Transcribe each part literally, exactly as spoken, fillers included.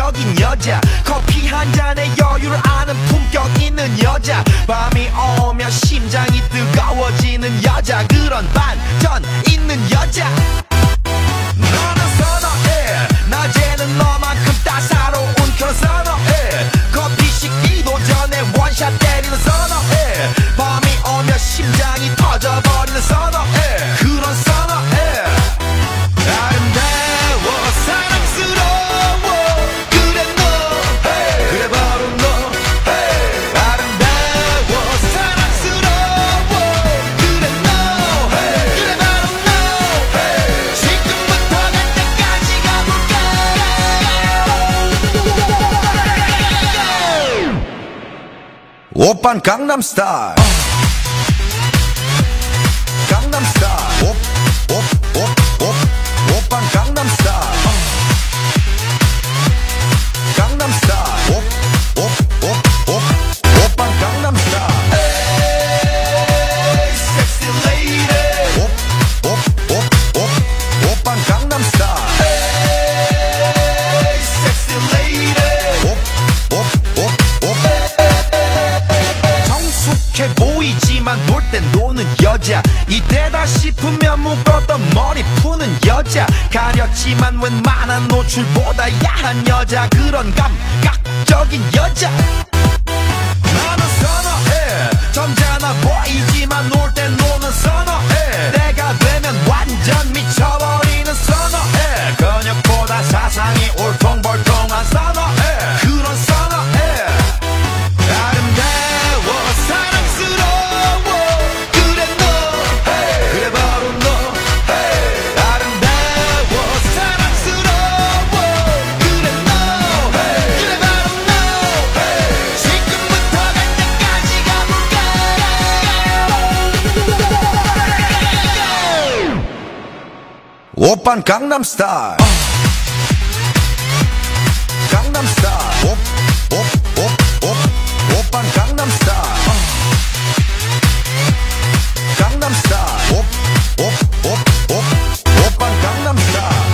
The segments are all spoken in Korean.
가격적인 여자 커피 한 잔에 여유를 아는 품격 있는 여자 밤이 오면 심장이 뜨거워지는 여자 그런 반전 있는 여자 너는 선어해 낮에는 너만큼 따사로운 그런 선어해 커피 식기도 전에 원샷 때리는 선어해 밤이 오면 심장이 터져버리는 선어해 그런 선어해 아름다워 사랑스러워 그래 너 hey. 그래 바로 너 hey. 아름다워 사랑스러워 그래 너 hey. 그래 바로 너 hey. 지금부터 갈 때까지 가볼까 오빤 강남 스타일 강남 스타일 오, 오, 오, 오, 오빤 강남 스타일 강남 스타일 오, 오, 오, 오, 오빤 강남 스타일 에이 섹시 레이디 오, 오, 오, 오, 오빤 강남 스타일 에이 섹시 레이디 오, 오, 오, 오 성숙해 보이지만 놀 땐 노는 여자 이때다 싶으면 묶었던 머리 푸는 여자 가렸지만 웬만한 노출보다 야한 여자 그런 감각적인 여자 나는 선어해 점잖아 보이지만 놀 땐 노는 선어해 내가 되면 완전 미쳐버리는 선어해 근육보다 사상이 울퉁불퉁한 선어해 그런 선어해 아름다워 사랑스러워 그래 너 hey. 그래 바로 너 hey. 아름다워 사랑스러워 그래 너 hey. 그래 바로 너 hey. 지금부터 갈 때까지 가볼까 오빤 강남 스타일 강남 스타일 오, 오, 오, 오, 오빤 강남 스타일 강남 스타일 오, 오, 오, 오, 오빤 강남 스타일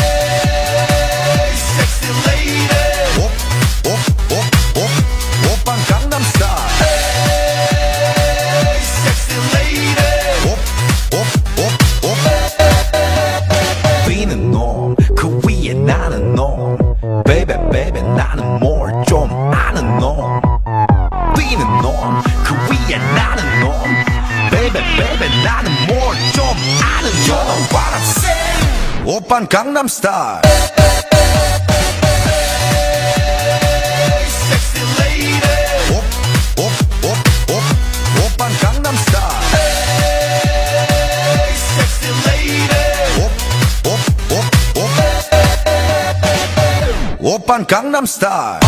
에이 섹시 레이디 오, 오, 오, 오, 오빤 강남 스타일 에이 섹시 레이디 오, 오, 오, 오 B는 놈, 그 위에 나는 놈 Baby baby 나는 뭘 좀 아는 놈 B는 놈, 그 위에 나는 놈 Baby baby 나는 뭘 좀 아는 놈 You know what I'm saying 오빤 강남 스타일 Sexy lady 오, 오, 오, 오, 오빤 강남 스타일 Sexy lady 오, 오, 오, 오 오빤 강남 스타일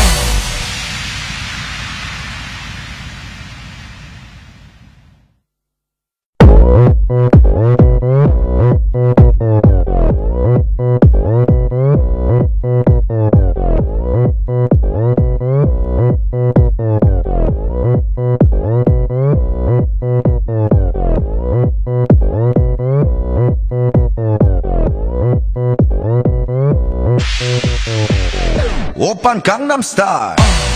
오빤 강남 스타일